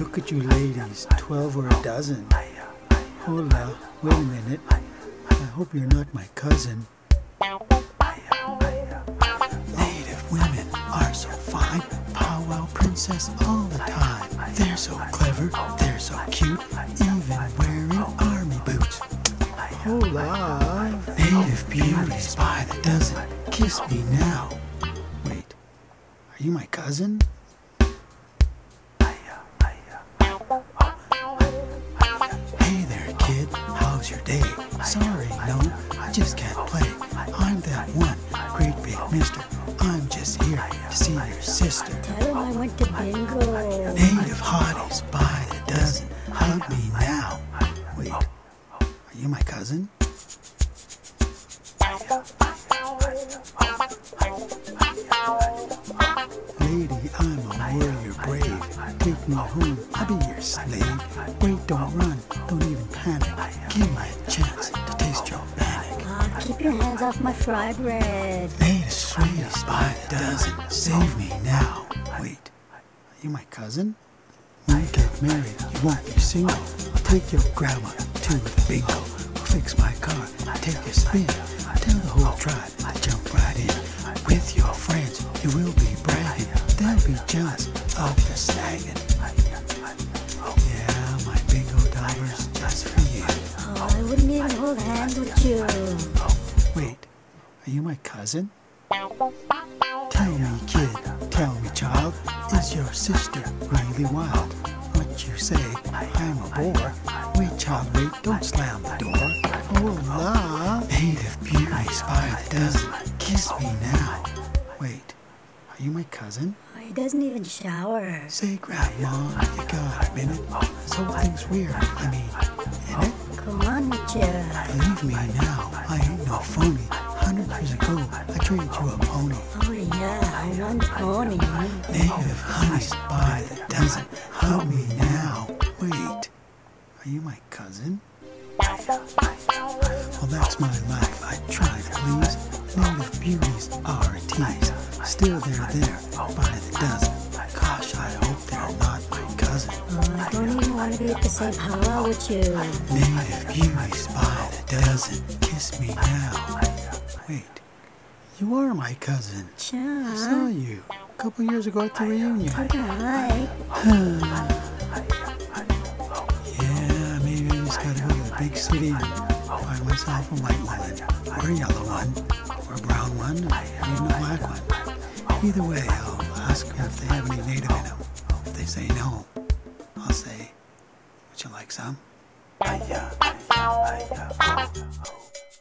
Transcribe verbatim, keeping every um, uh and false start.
Look at you ladies, twelve or a dozen. Hola, wait a minute. I hope you're not my cousin. Native women are so fine, powwow princess all the time. They're so clever, they're so cute, even wearing army boots. Hola. Native beauties by the dozen, kiss me now. Wait, are you my cousin? Hey there kid, how's your day? Sorry, no, I just can't play. I'm that one, great big mister. I'm just here to see your sister. Tell him I went to bingo. Native hotties by the dozen, hug me now. Wait, are you my cousin? Lady, I'm a warrior brave. Take me home, I'll be your slave. Wait, don't run, don't even panic. Give me a chance to taste your panic. Ah, keep your hands off my fried bread. Native sweeties by the dozen, save me now. Wait, are you my cousin? When you get married, you won't be single. I'll take your grandma to the bingo. I'll fix my car, take a spin. Tell the whole tribe to jump right in. With your friends, you will be bragging. They'll be jealous of the snagging. Yeah, my bingo dollar's just for you. Oh, I wouldn't even hold hands with you. Wait, are you my cousin? Tell me, kid, tell me, child, is your sister really wild? What you say, I'm a bore. Wait, child, wait, don't slam the door. Hola. Native beauties by the dozen, kiss me now. Wait, are you my cousin? Oh, he doesn't even shower. Say, Grandma, you got a minute? This whole thing's weird. I mean, in it? Come on with you. Believe me now, I ain't no phony. Hundred years ago, I traded you a pony. Oh yeah, one pony. Native honeys by the dozen, hug me now. Wait, are you my cousin? Well, that's my life, I try to please. Native beauties are a tease. Still they're there, by the dozen. Gosh, I hope they're not my cousin. Oh, I don't even want to be at the same powwow with you. Native beauties by the dozen, kiss me now. Wait, you are my cousin. Sure. I saw you a couple years ago at the reunion. Alright. Yeah, maybe I just gotta go to the big city and find myself a white woman, or a yellow one, or a brown one, or even a black one. Either way, I'll ask them if they have any native in them. If they say no, I'll say, would you like some? Hiya, hiya, hiya, oh, oh.